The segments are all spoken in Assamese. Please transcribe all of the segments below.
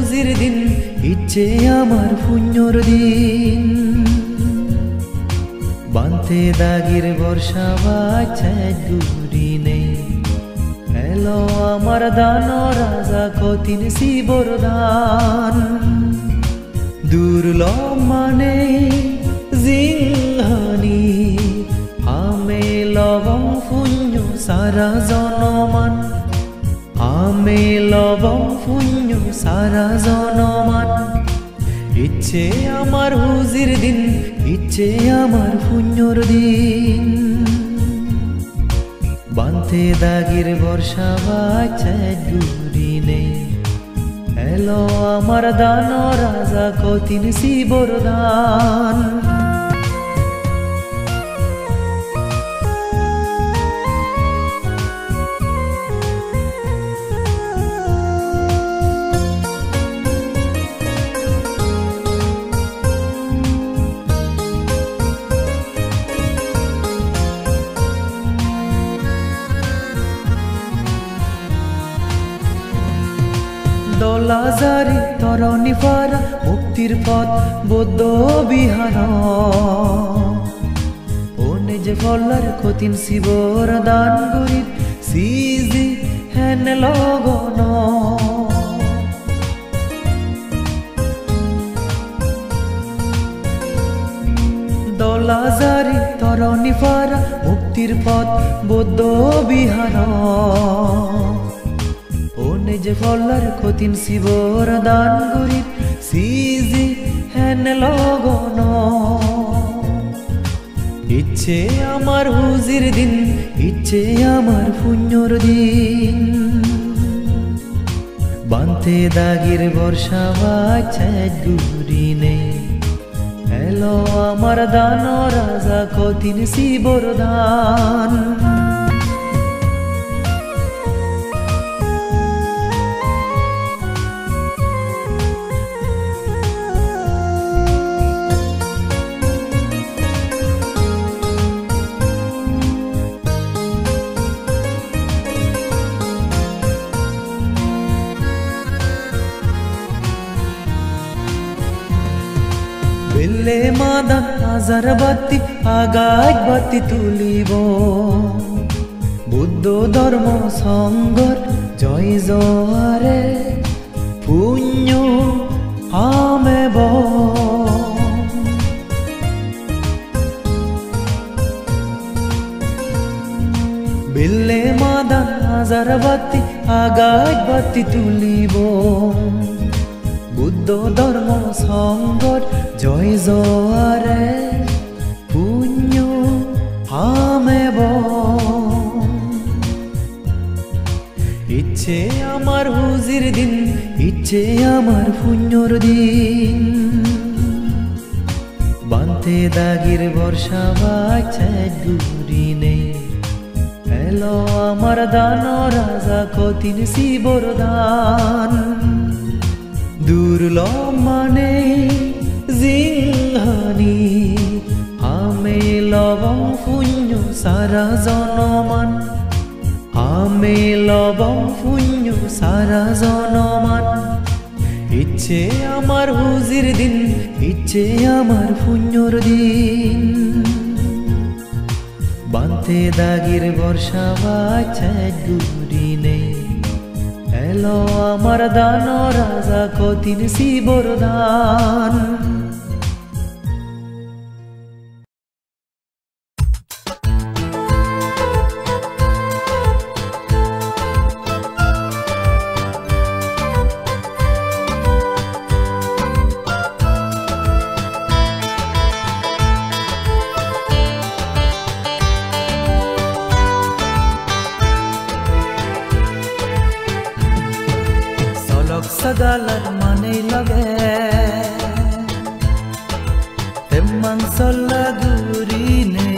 হুজির দিন ইচ্ছে আমার পুণ্যর দিন বানতে দাগির বর্ষা বাছায় গুরি নেই এলো আমার দান রাজা কতিন শিবর দান দুর্লভ মানে জিংহানি আমে লবং পুণ্য সারা জনমান আমে লবং পুণ্য সারা জনমান ইচ্ছে আমার হুজির দিন ইচ্ছে আমার পুণ্যর দিন বানতে দাগির বর্ষা বাছায় গুরি নেই এলো আমার দান রাজা কতিন শিবর দান দলাজারি তরণী পারা মুক্তির পথ বৌদ্ধ বিহার ওনে যে ফলার কতিন শিবর দান গরিব সিজি হেন লগন দলাজারি তরণী পারা মুক্তির পথ বৌদ্ধ বিহার ওনে যে ফলার কতিন শিবর দান গরিব সিজি হেন লগন ইচ্ছে আমার হুজির দিন ইচ্ছে আমার পুণ্যর দিন বানতে দাগির বর্ষা বাছায় গুরি নেই এলো আমার দান রাজা কতিন শিবর দান বেলে মাদা হাজার বাতি আগাজ বাতি তুলিব বুদ্ধ ধর্ম সংগর জয় জয়ারে পুণ্য আমেব বেলে মাদা হাজার বাতি আগাজ বাতি তুলিব বুদ্ধ ধর্ম সংগর জয় জয়ারে পুণ্য আমেব ইচ্ছে আমার হুজির দিন ইচ্ছে আমার পুণ্যর দিন বানতে দাগির বর্ষা বাছায় গুরি নেই এলো আমার দান রাজা কতিন শিবর দান দুর্লভ মানে জিংহানি আমে লবং পুণ্য সারা জনমান আমে লবং পুণ্য সারা জনমান ইচ্ছে আমার হুজির দিন ইচ্ছে আমার পুণ্যর দিন বানতে দাগির বর্ষা বাছায় গুরি নেই এলো আমার দান রাজা কতিন শিবর দান সদালার মানে লগে তেমন সল্লা গুরি নে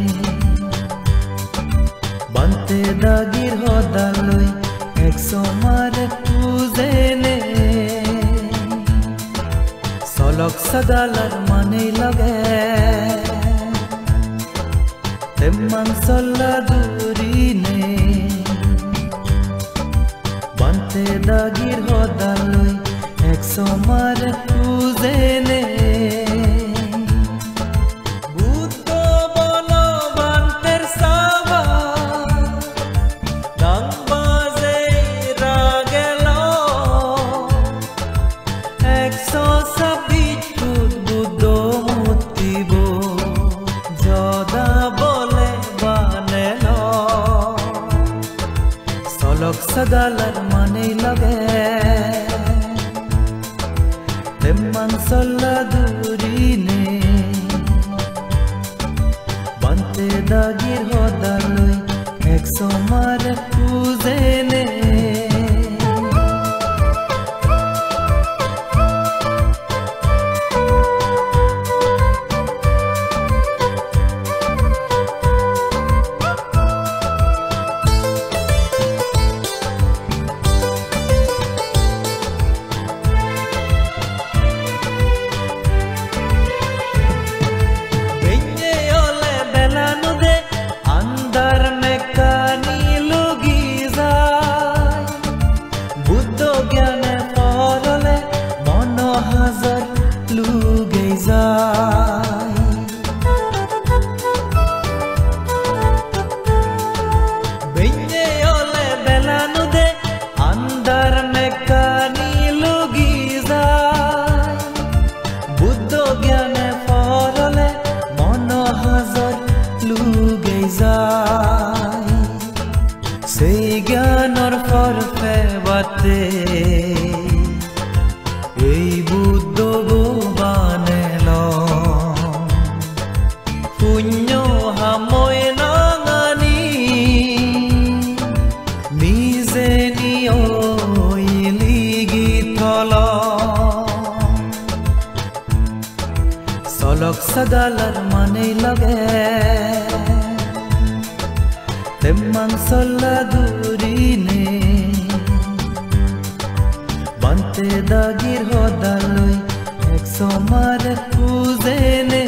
বানতে দাগির হদালই একশো মারে পুজে নে সলক সদালার মানে লগে তেমন সল্লা গুরি নে বানতে দাগির হদালই এক সমর পূজেনে বুদ্ধ বলবান্তের সাবা গান বাজে রাগেল 126 ফুট বুদ্ধ মূর্তিব যদা বলে বানেল সলক সগালার মানে লগে Temang saladurine Bante dagir hodaloi Ek somar puzene এই বুদ্ধ বানেল পুণ্য হাময় নাঙানি নিজে নিয়লি থল সলক সগালার মানে লগে তেমাং সল্লাদুরিনে Bante dagir hodaloi ek somar puzene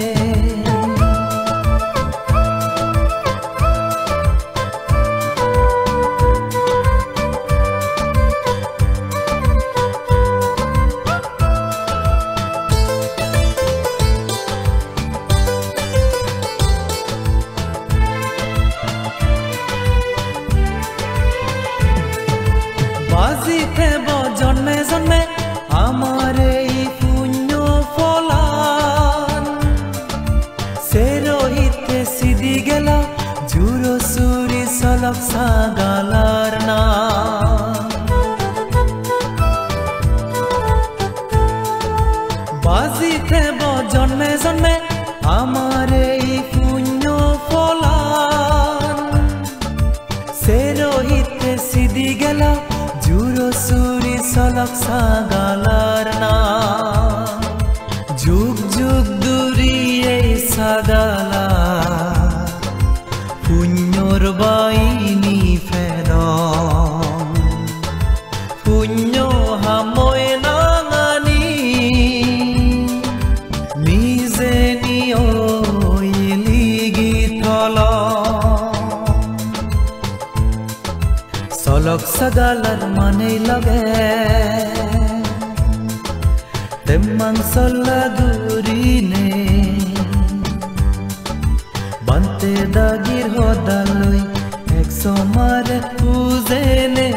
Bazi thebo জন্মে জন্মে আমার এই পুণ্য ফলান সে রহিতে সিদি গেল জুরো সুরি সলক সাগালার না বাজি থেব জন্মে জন্মে আমার এই পুণ্য ফলান সে রহিতে সিদি গেল জুরো সুরি সলক সাগালার না যুগ যুগ দূরি এই সাগালা পুণ্যর বাইনি ফেদ পুণ্য হাময় নাঙানি নিজে নিয়লি গীতল সলক সগালার মানে লগে তেমাং সল্লাদুরিনে বান্তে দাগির হদালই এক সমার পূজেনে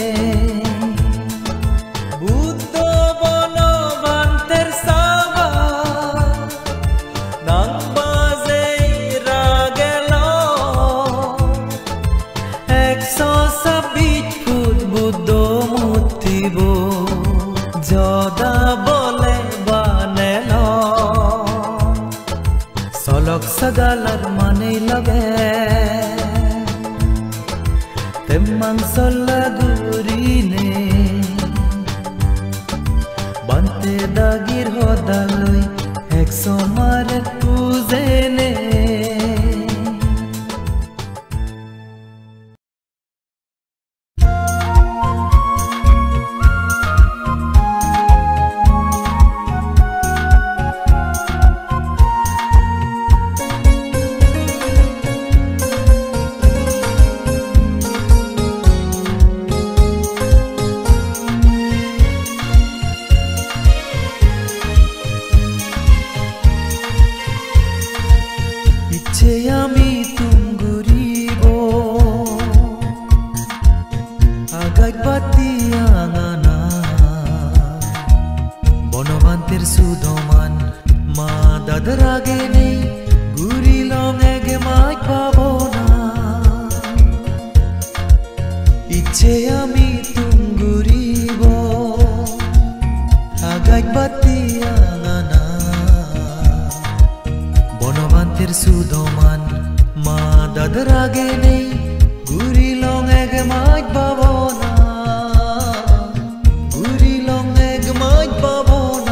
বুদ্ধ বনবান্তের সাবা নাং বাজে রাগেল 126 ফুট বুদ্ধ মূর্তিব যদা বলে বানেল সলক সগালার মানে লগে তেমাং সল্লাদুরিনে বান্তে দাগির হদালই এক সমার পূজেনে ইচ্ছে আমি তুমগুরিব আগাই পাতি আঙানা বনবান্তের সুদমান মা দাদার আগে নেই গুরি লং এগে মাই পাবো না ইচ্ছে আমি তুমগুরিব আগাই পাতি আঙানা বনবান্তের সুদমান মা দাদার আগে নেই গুরি লং এগে মাই পাবো না গুরি লং এগে মাই পাবো না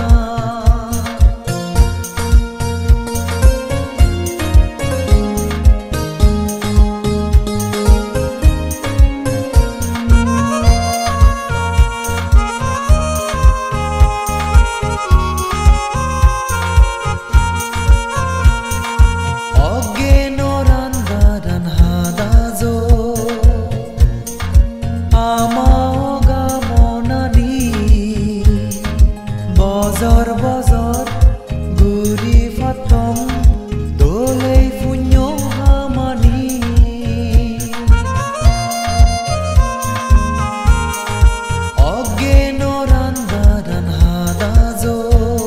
Bozor bozor guri fatong dolei funyo hamani Oge norandaran hadazo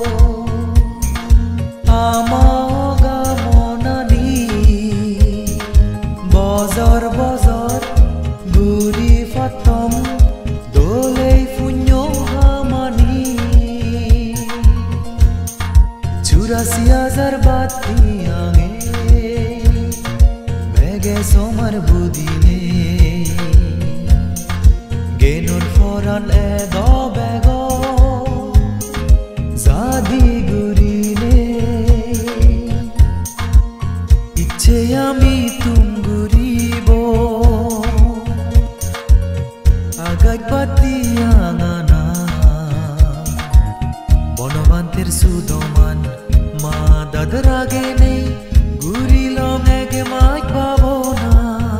ama oga monani Bozor bozor guri fatong dolei funyo hamani 84,000 बाती आगे बेगे सोमर बुदिने गेनोर फौरन ए दो बेगो जादी गुरीने इच्छे आमी तुम गुरीबो आगाई पाती आंगाना বনবান্তের সুদমান মা দাদার আগে নেই গুরি লং এগে মাই পাবো না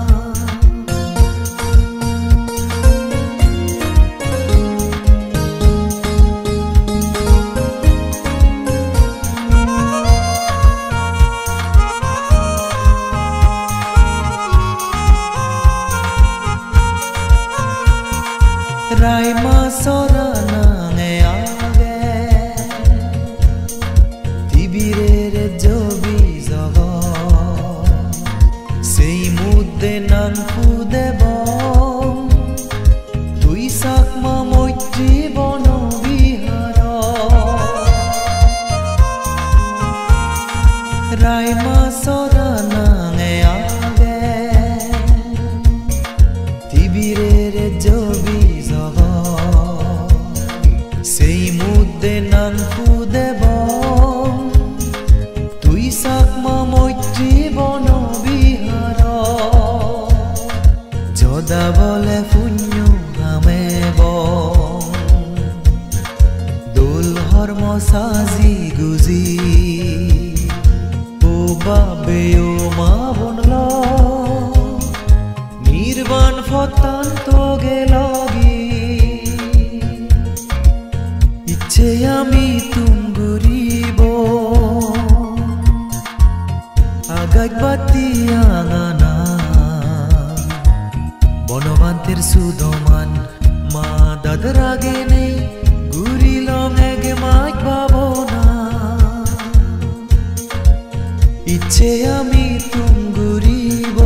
রাইমা সরানা নে আগে তিবিরের জবি জগ সেই মুদে নাম খুদেব তুই সাকমা মৈত্রী বন বিহার রাইমা সরানা নে আগে তিবিরের জবি জগ সেই মুদে নাম খুদেব তুই সাকমা মৈত্রী বন বিহার যদা বলে পুণ্য গামেব দোল হর্ম সাজি গুজি ও বাবে ও মা বনল নির্বাণ ফতান তো গেলগি ইচ্ছে আমি তুম গুরিব আগাই পাতি আঙানা বনবান্তের সুদমান মা দাদার আগে নেই গুরি লং এগে মাই পাবো না ইচ্ছে আমি তুম গুরিব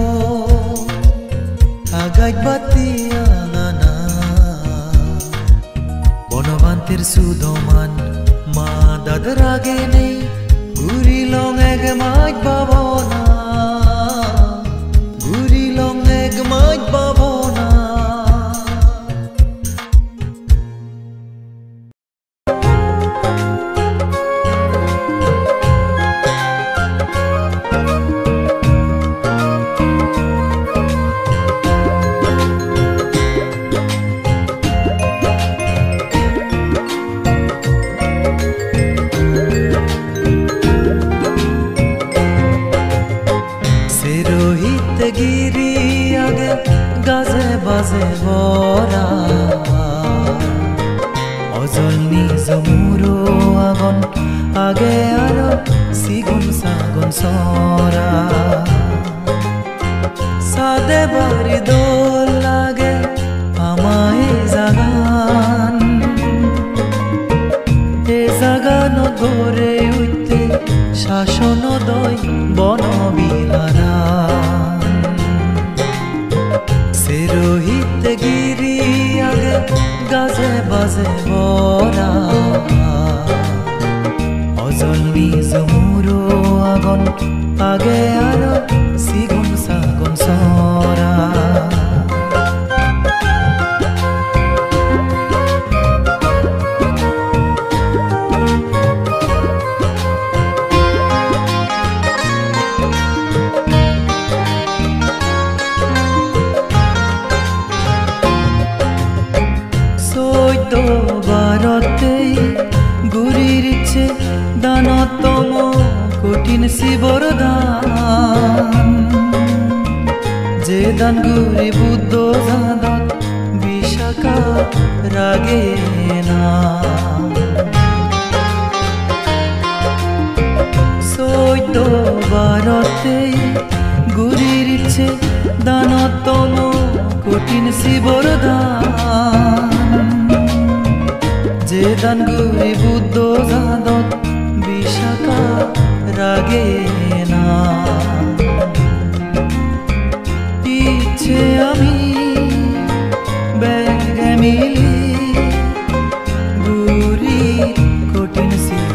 আগাই পাতি আঙানা বনবান্তের সুদমান মা দাদার আগে নেই গুরি লং এগে মাই পাবো না গুরি লং এগে মাই পাবো না গিরি আগে গাজে বাজে বরা অজল নিজ মুরো আগন আগে আর sigun sagun sora sade bari dol lage amaye zagan e zagano gore utte শাসনো দই বনবিলারান সেরোহিত গিরি আগে গাজে বাজে বরা অজল নিজমুরো আগন আগে আর সিগুন সাগুন সরা দানতম কঠিন শিবর দান যে দান গুরি বুদ্ধ জাদত বিশাখা রাগে না সৈত ভারতে গুরির ইচ্ছে দানতম কঠিন শিবর দান যে দান গুরি বুদ্ধ জাদত বিশাখা রাগে না ইচ্ছে আমি ব্যাগে মিলি গুরি কঠিন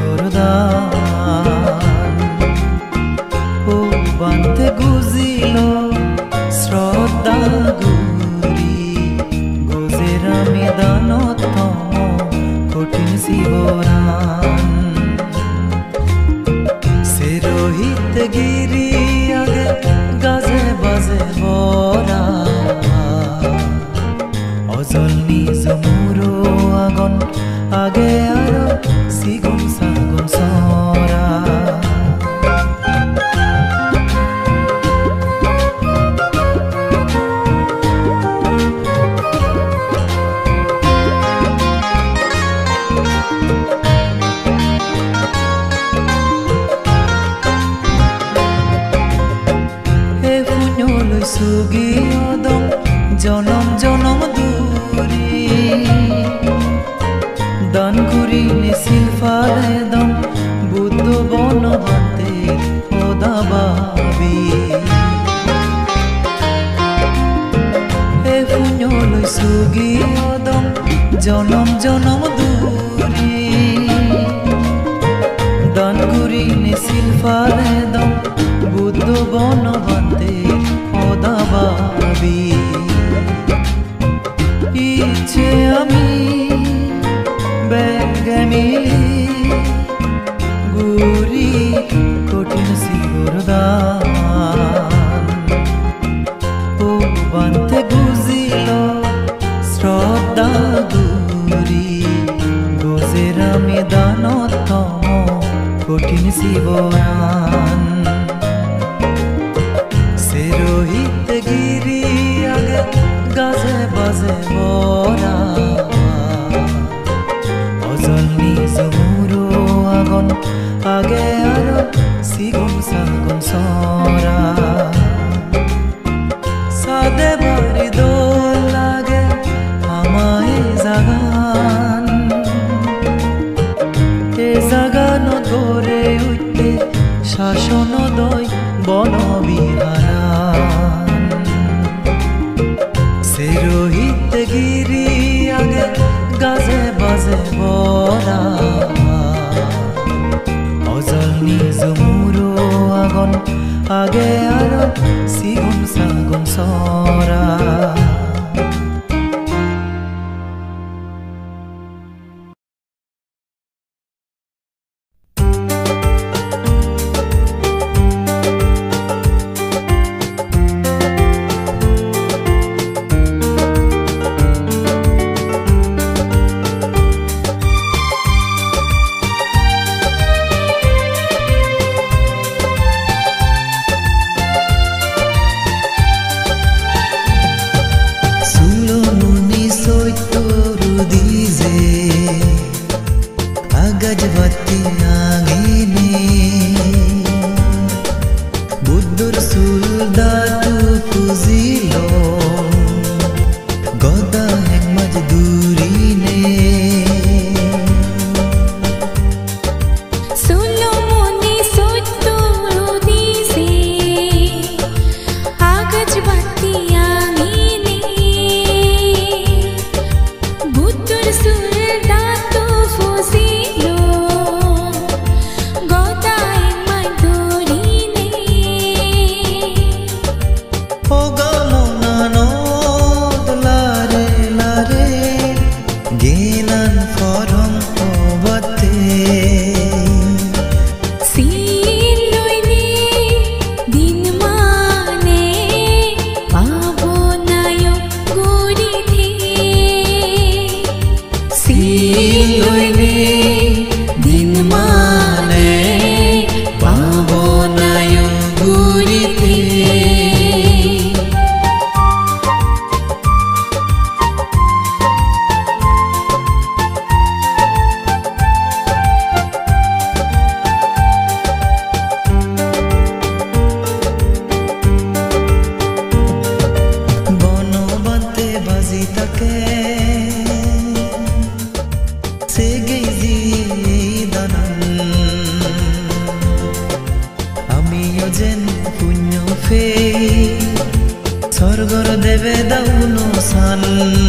শিবরদান ও বান্তে গুজিল শ্রদ্ধা গুরি গোজের আমি দানতম কঠিন শিবরান সেরোহিত গিরি আগে গাজে বাজে বরা অজল নিজমুরো আগন আগে আর সিগুন সাগুন সরা সুগি অদম জনম জনম দূরি দান করি নিশিল ফালেদম বুদ্ধ বন ভাতে ওদাবাবি হে পুণ্যল সুগি অদম জনম জনম দূরি দান করি নিশিল ফালেদম বুদ্ধ বন ভাতে দাবাবি ইচ্ছে আমি ব্যাগে মিলি গুরি কঠিন শিবরদান ও বান্তে গুজিল শ্রদ্ধা গুরি গোজের আমি দানতম কঠিন শিবরান সেরোহিত গিরি আগে গাজে বাজে বরা অজল নিজমুরো আগন আগে আর সিগুন সাগুন সরা সাদে বাড়ি দোল লাগে আমায় জাগান এ জাগানো ধরে উঠতে শাসন দই বনবিহারান সেরোহিত গিরি আগে গাজে বাজে বরা অজল নিজমুরো আগন আগে আর সিগুন সাগুন সরা যেন পুণ্য ফেই স্বর্গৰ দেৱে দাউনো চান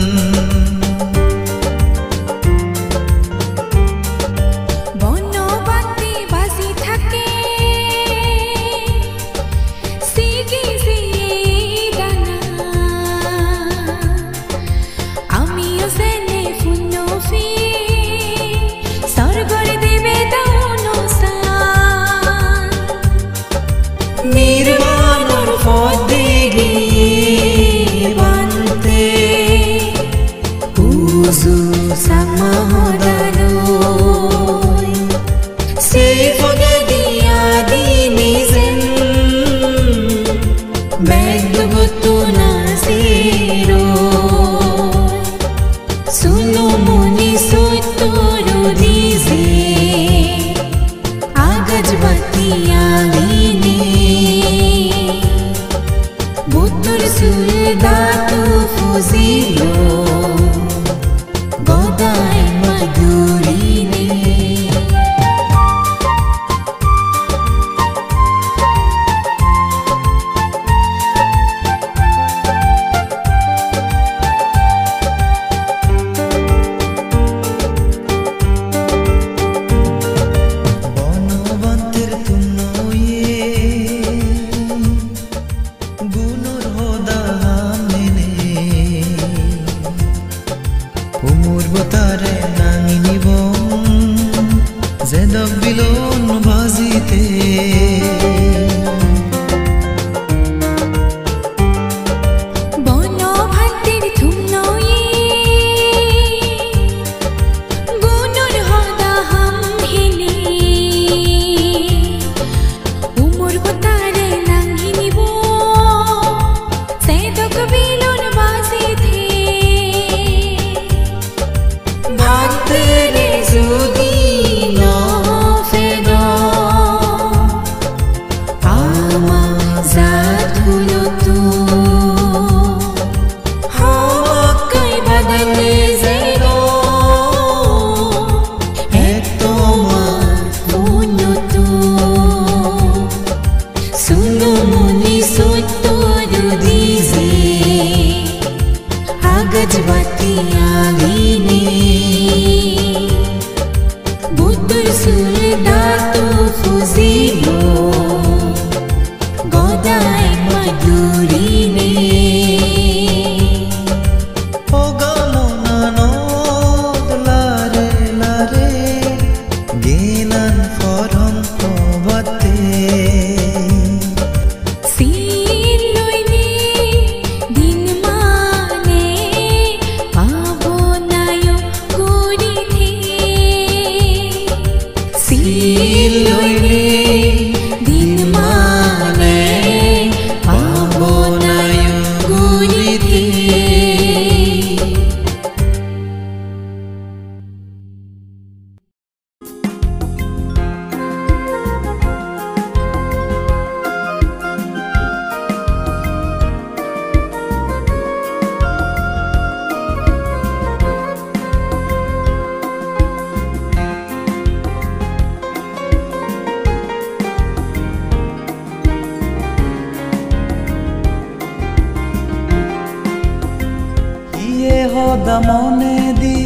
মনে দি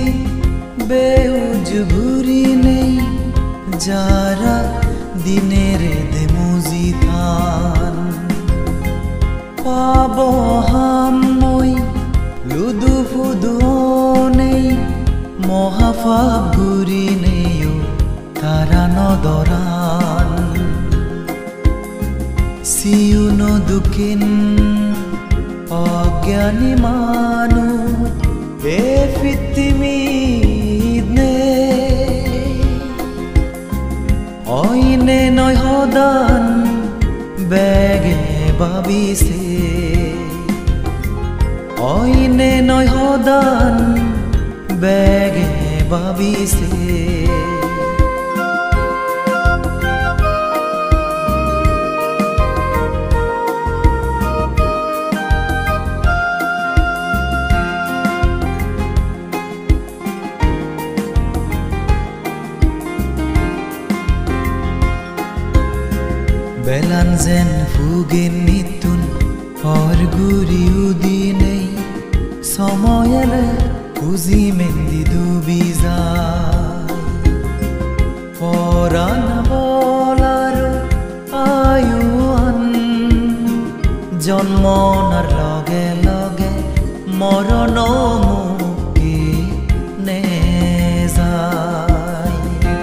বেউজ ঘুরি নেই যারা দিনের দেমুজি থান পাব হাম মই লুদু ফুদু নেই মহাফাব ঘুরি নেও তারা নদরান সিউ নদুকিন অজ্ঞানী মানু এ ফিতিমিদনে অইনে নয় হদান বেগে ভাবিছে অইনে নয় হদান বেগে ভাবিছে Belan zen fugin nitun Har guri udinei Samoyele Uzi mendi dubizai Foran bolaru ayuan Jonmonar loge loge Morono muki nezai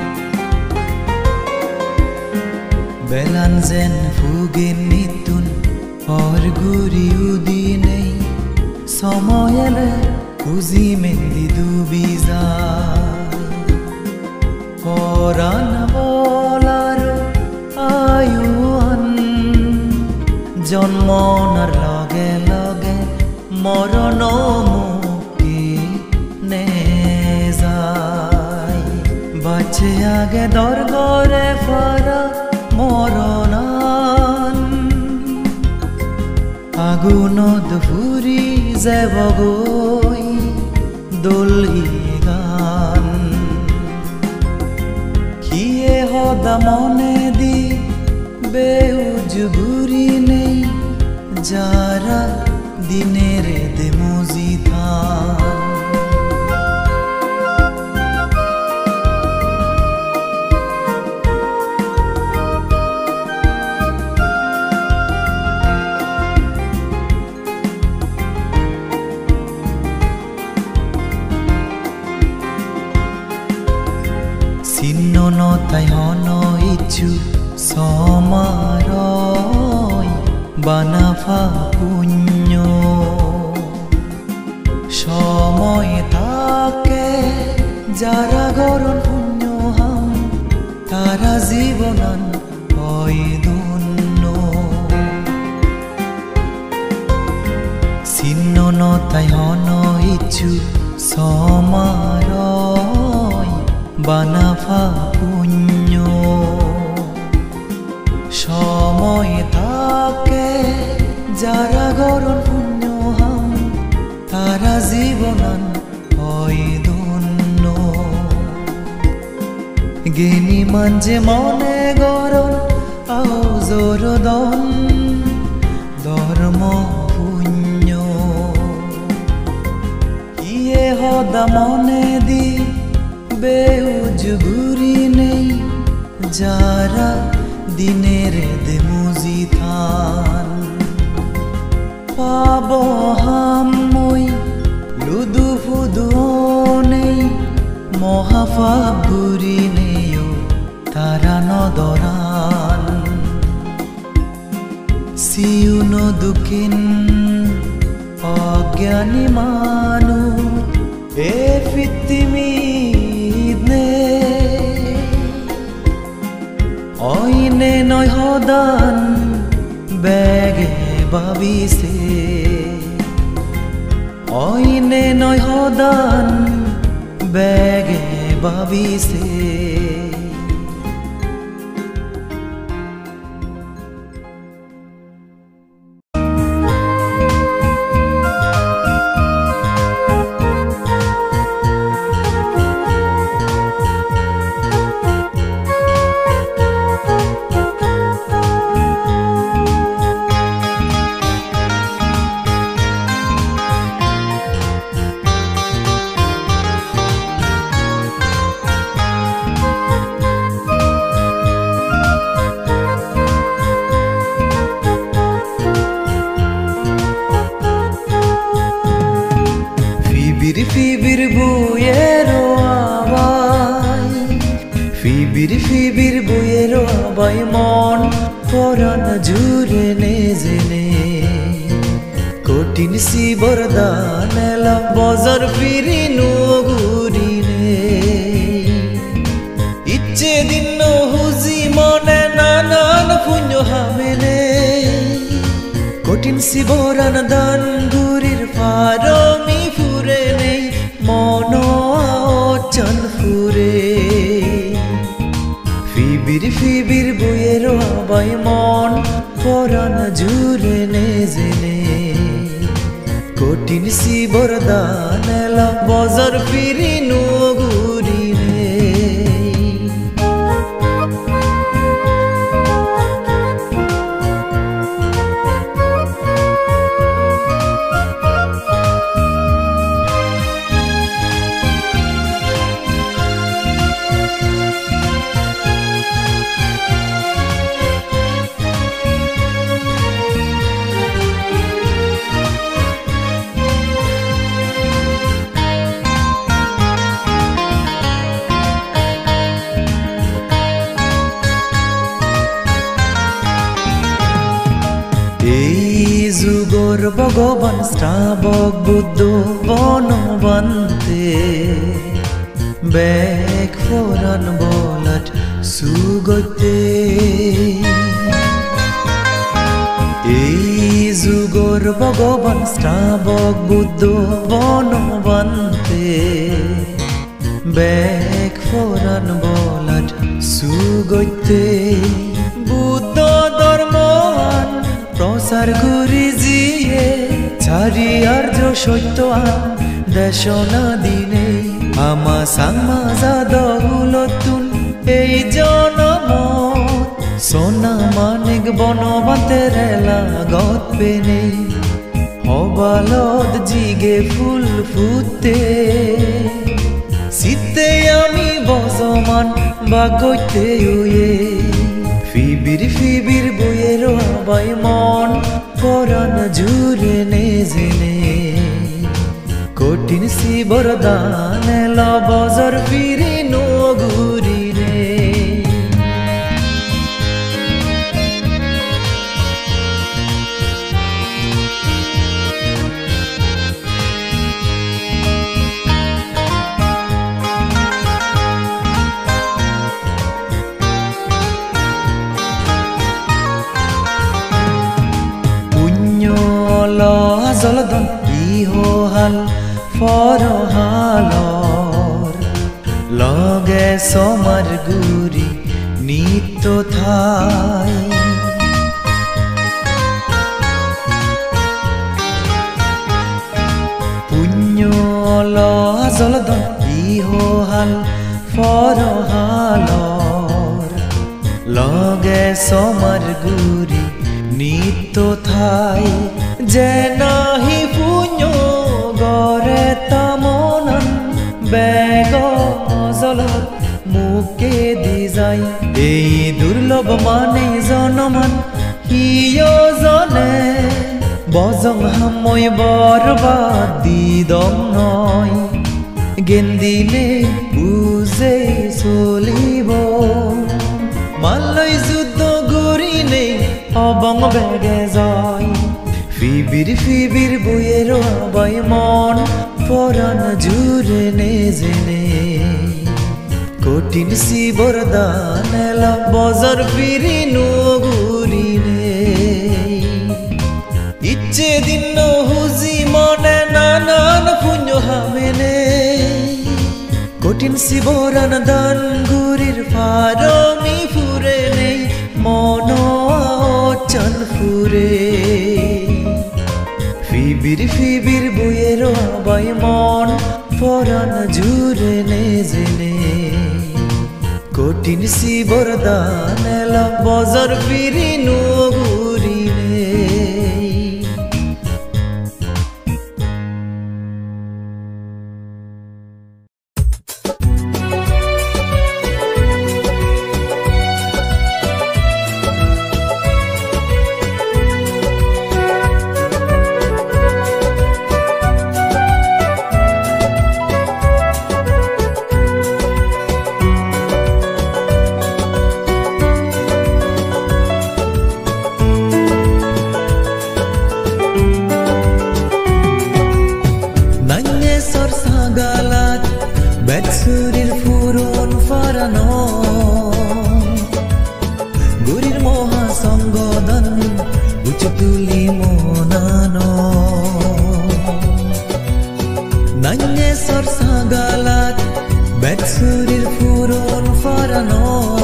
Belan zen fugin nitun Har guri udinei Samoyele Uzi mendi dubizai Foran bolaru ayuan Jonmonar loge loge Morono muki nezai Bache age dorgore fara moronan Agunod furi zebogoi dolhigan Kiye hoda mone di beuj guri nei Jara dinere de muzithan Sinno no tai hono ichu somaroi banafa punyo Shomoy take jara goron punyo ham Tara jibonan hoy dunno Sinno no tai hono ichu somaroi Banafa punyo Shomoy take jara goron punyo ham Tara jibonan hoy dunno Geni manje mone goron ao jorodon Dharmo punyo Kiye hoda mone di Beuj guri nei Jara dinere de muzithan Pabo hammoi ludu fudu nei Mohafab guri neyo Tara nodoran Siuno dukin Agyani manu E fitimi Oine noi hodan bege babise Oine noi hodan bege babise Fibir buyero abai Fibir buyero abai mon Foran jure nezene Kotin si bordan ela Bozar firi nugurine Icche dinno huzi mone nanan punyo hamene Kotin si boran dan gurir faro mi fure nei Mono ochan fure Fibir buyero abai mon Foran jure nezene Kotin si bordan ela Bozar firi nugurine যুগৰ ভগৱান শ্ৰাৱক বুদ্ধ বনবন্তে বেক ফৰান বলাত সুগতে এই যুগৰ ভগৱান শ্ৰাৱক বুদ্ধ বনবন্তে বেক ফৰান বলাত সুগতে বুদ্ধ ধৰ্মৱান প্ৰচাৰ কৰি যিয়ে চাৰি আৰ্য সত্যৱান দেশনা দিনে আমা সামাজা দহুলতুন এই জনমত সোনা মানিক বনবন্তেৰে লাগত পেনে হবালত জিগে ফুল ফুটে সিতে আমি বজমান বাগৈতে উয়ে ফিবির বইয়ের হাবাই মন পরাণ জুড়ে নে জেনে কঠিন শিবর দান এলা বজর ফিরি নগুরি রে জলদন ইহহাল ফরহালর লগে সমার গুরি নিত্য থাই পুণ্য জলদন ইহহাল ফরহালর লগে সমার গুরি নিত্য থাই যে নাহি পুণ্য গরে তামনন বেগ জলত মুকে দি যায় এই দুর্লভ মানে জনমান হিয় জনে বজং হাময় বরবাদ দিদম নয় গেন্দিলে বুঝে চলিব মালয় যুদ্ধ গরি নেই অবং বেগে যায় ফিবির বইয়ের হাবাই মন পরাণ জুড়ে নে জেনে কঠিন শিবর দান এলা বজর ফিরি নগুরি নে ইচ্ছে দিন হুজি মনে নানান পুণ্য হামেনে কঠিন শিবরান দান গুরির ফারমি ফুরে নেই মন চল ফুরে ফিবির বইয়ের হাবাই মন পরাণ জুড়ে নে জেনে কঠিন শিবর দান এলা বজর ফিরি নগুরি নে সুরির ফুরন ফারানো গুরির মহা সঙ্গদন উঁচু তুলি মনানো নাঙ্গে সর সাগালাত বেট সুরির ফুরন ফারানো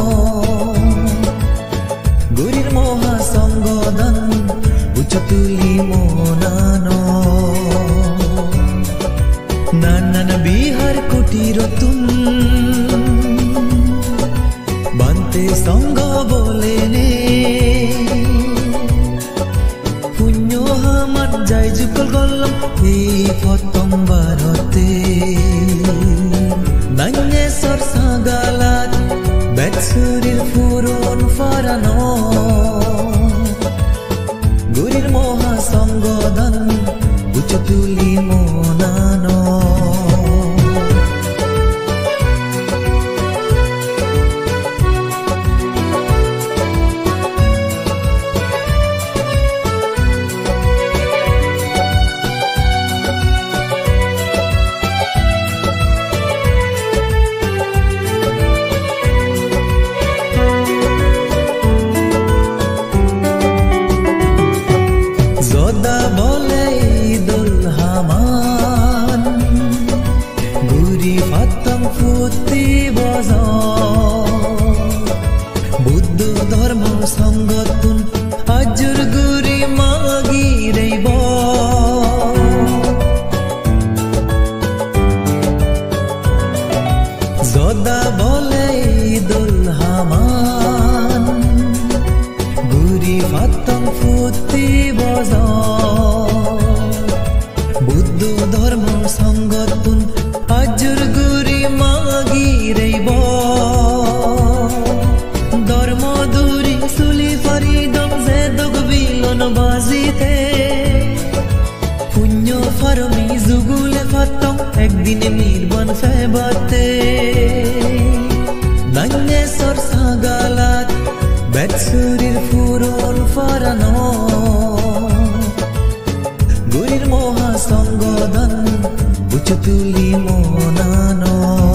গুরির মহা সঙ্গদন উঁচু তুলি মনানো নানান বিহার কুটিরতুন বান্তে সঙ্গ বলে নে পুণ্য হামার যাই যুগল গল্লাম এই প্রথম ভারতে নাঙ্গে সর সাগালাত বেট সুরির ফুরন ফারানো গুরির মহা সঙ্গদন উঁচু তুলি মনানো ajur guri magi reibo zoda bole idul haman guri fatang futi bozo buddho dharmo sangatun ajur guri magi reibo dharmo duri suli faridam zedog bilon bazite punyo farmi zugule fatang ekdine nirban febate nanye sor sagalat betsurir furon farano gurir moha sangodan ucutuli monano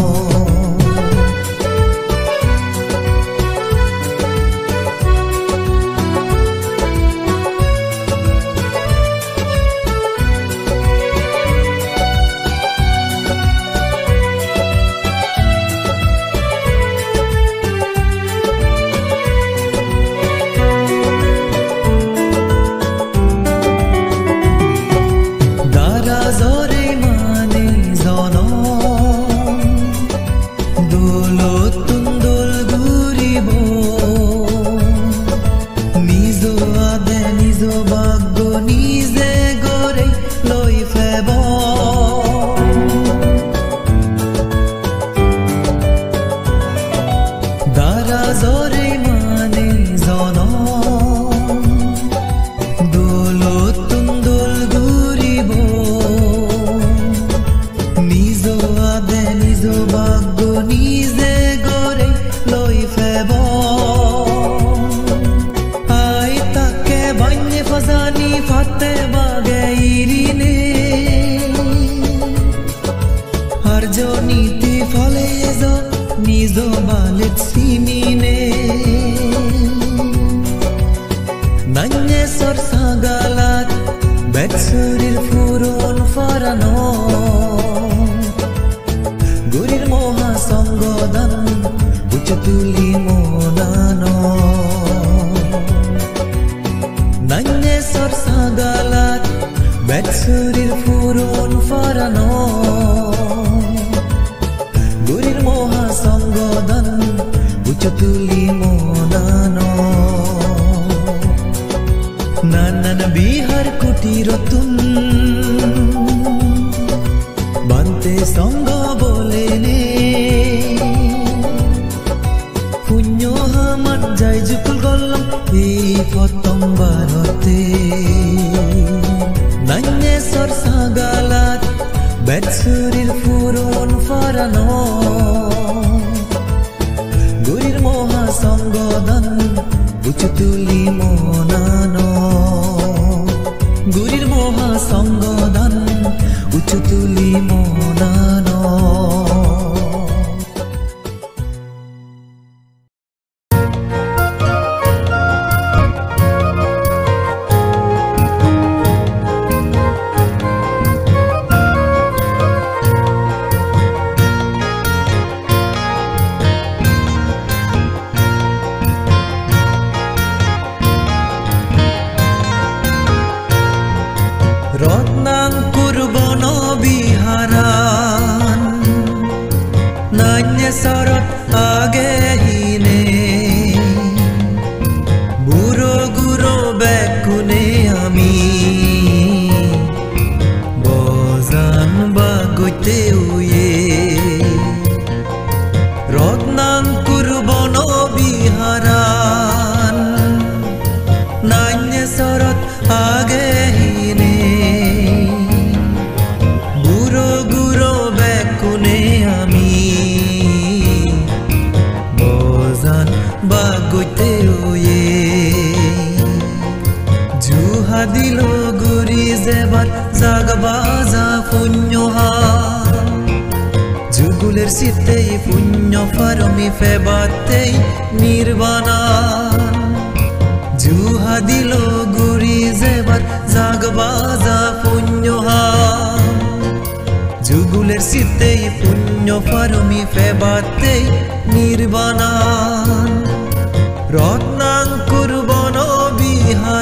Juguler sitei punyo faromi febate nirvanan Rotnang kurbono bihar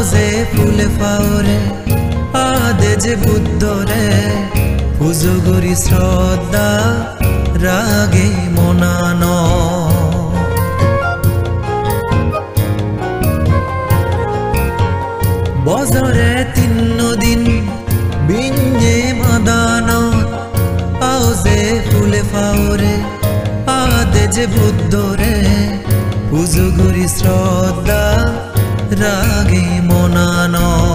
যে ফুলে ফাওরে আদে যে বুদ্ধরে পুজোগরি শ্রদ্ধা রাগে মনান বজরে 3 দিন বিঞ্জে মাদান আও যে ফুলে ফাওরে আদে যে বুদ্ধরে পুজোগরি শ্রদ্ধা রাগে মনান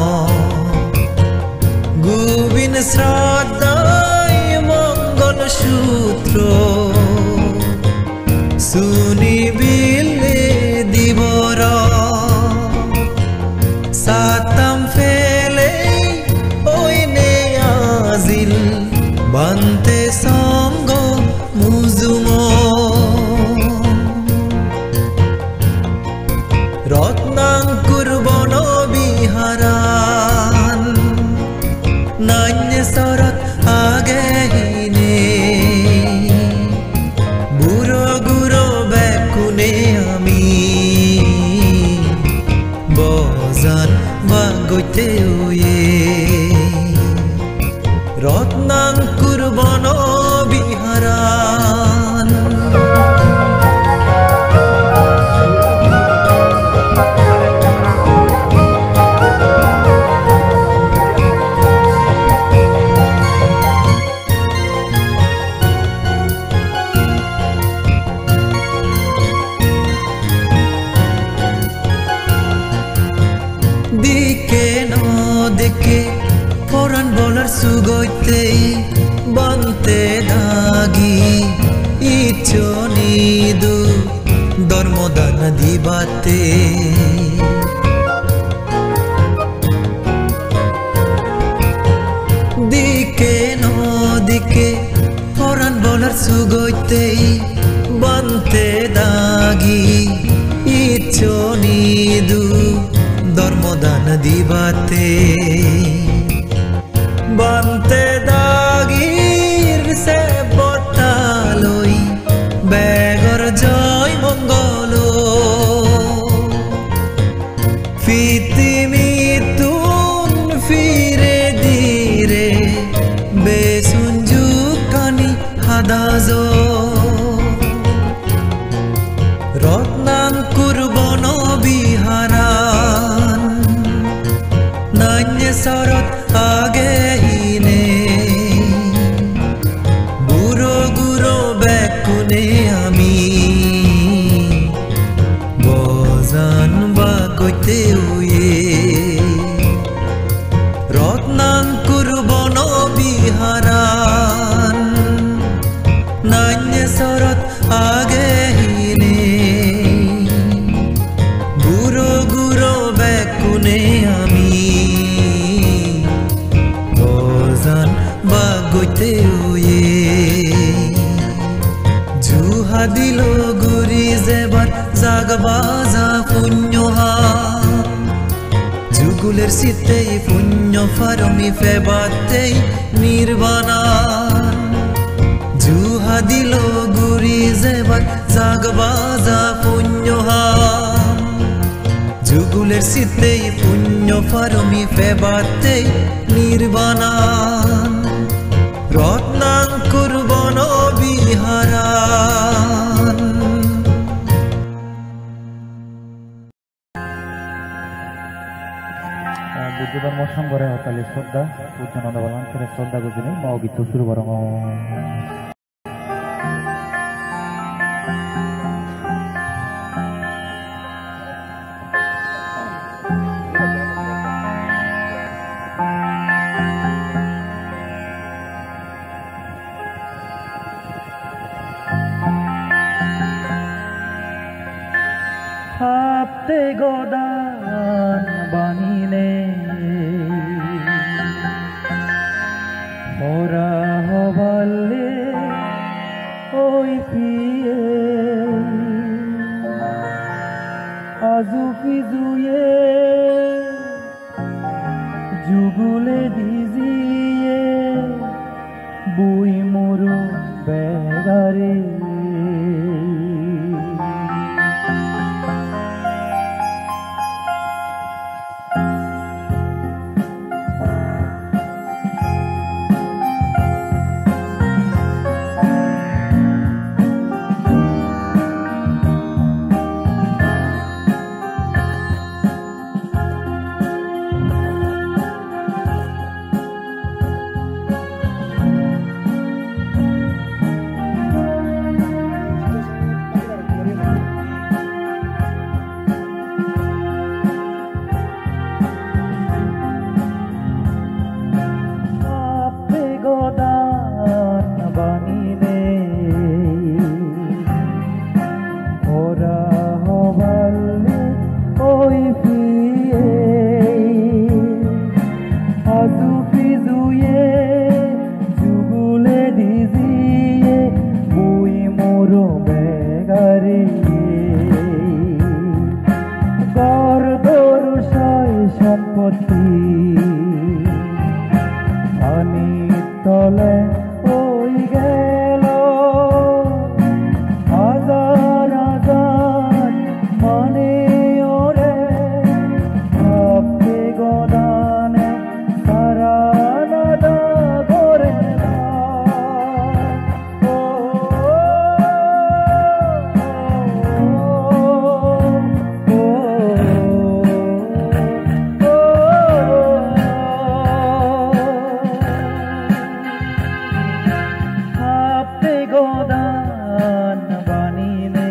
গোবিন শ্রদ্ধায় মঙ্গল সূত্র শুনিবিলে দিবর সাতাম ফেলে ওইনে আজিল বান্তে সঙ্গ মুজুম রত্নাঙ্কুর বন বিহারান নান্য শরৎ আগে হিনে বুড়ো গুড়ো বেকুনে আমি বজান বাগৈতে ওয়ে রত্নাঙ্কুর বন বিহারান দিকে ন দিকে পরাণ বলার সুগৈতে বান্তে দাগি ইচ্ছো নিদু ধর্মদান দিবাতে দিকে ন দিকে পরাণ বলার সুগৈতে বান্তে দাগি ইচ্ছো নিদু ধর্মদান দিবাতে বান্তে দাগির সে বতালই বেগর জয় মঙ্গল ফিতিমি তুন ফিরে দিরে বেসুঞ্জু কানি হাদাজ রত্নাঙ্কুর বন বিহারান নান্য শরৎ আগে হিনে বুড়ো গুড়ো বেকুনে আমি বজান বাগৈতে ওয়ে রত্নাঙ্কুর বন বিহারান নান্য শরৎ আগে হিনে বুড়ো গুড়ো বেকুনে আমি বজান বাগৈতে ওয়ে জুহা দিল গুরি যেবার জাগবাজা পুণ্যহা যুগুলের শীতেই পুণ্য ফারমি ফেবাতেই নির্বাণান জুহা দিল গুরি যেবার জাগবাজা পুণ্যহা যুগুলের শীতেই পুণ্য ফারমি ফেবাতেই নির্বাণান রত্নাঙ্কুর বন বিহারান বুদ্ধ ধর্ম সংঘরে হতালি শ্রদ্ধা পূজ্য নন্দবালান্তরে শ্রদ্ধা গুজনি মগীত শুরু বরং হাতে গদান বানিলে ওরা হবালে ওই পিয়ে আজু পিজুয়ে যুগুলে দিজিয়ে বুই মরু বেগারে ক্ষতি পানীর তলে ওই গেল হাজার হাজার মানে ওরে ভাবতে গদানে সারা নাদা করে গোদান বানিলে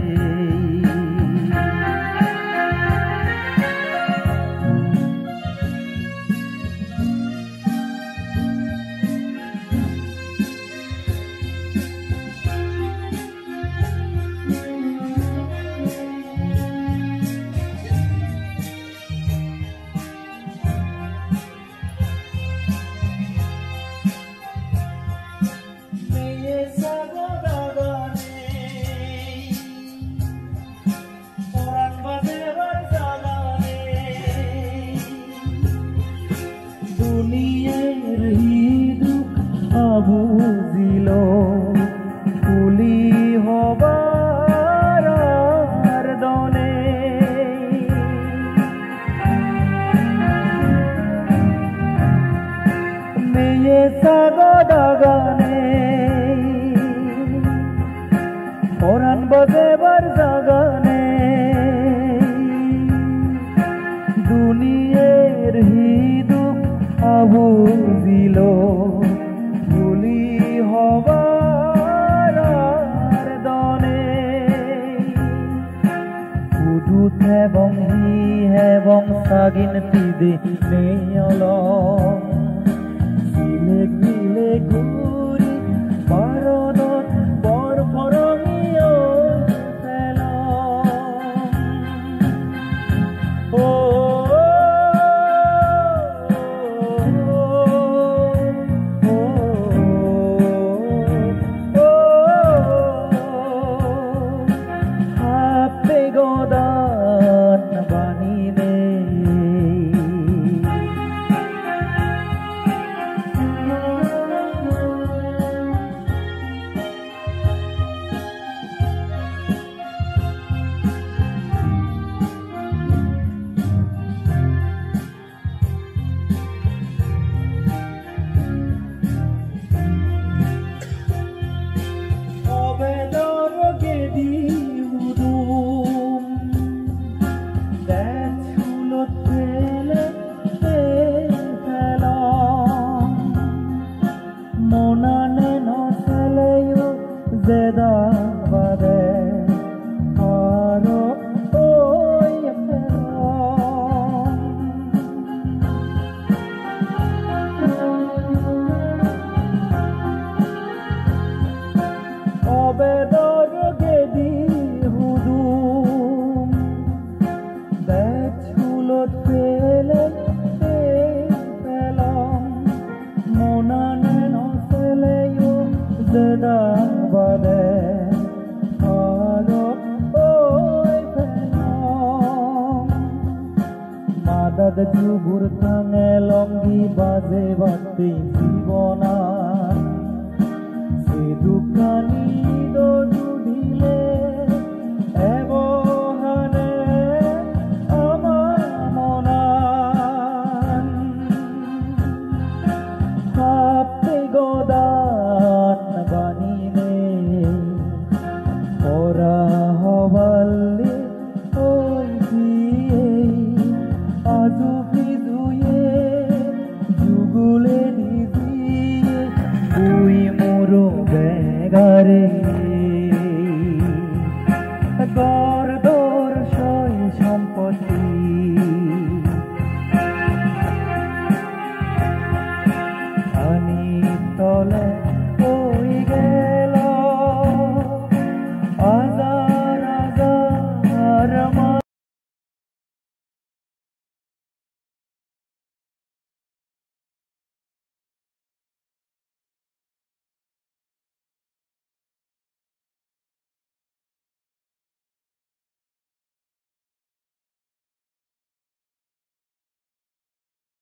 দুনিয়ার হিদুক বুঝিল কুলি হবার দনে মেয়ে সাগদাগানে পরাণ বাজেবার জাগানে দুনিয়ার হিদুক বুঝিল কুলি হবার দনে উদুত এবং সাগিন তিদে নেয়ল দিলে দিলে ঘুরি বারদত বর ফরমিও ফেল ও গোদান বানিলে মনানে নচলেও জেদা বাদে আৰু ঐ অবেদৰ গেদি হুদুম বেচুলত ফেলে পেলাম মনানে নচলেও জেদা বাদে আৰু ঐ পেলাম মাদাদ জুবুর থাঙে লঙ্গি বাজে বাতে জীবনা সে দোকানি দুধিলে এবহানে আমার মনান ভাবতে গোদান বানিলে পরা হবালে ওই দিয়ে আজু ফিদুয়ে যুগুলে দিয়ে বুই মোর বেগারে